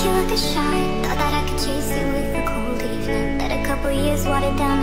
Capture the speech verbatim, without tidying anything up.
you like a shot. Thought that I could chase you with a cold evening. Let a couple years water down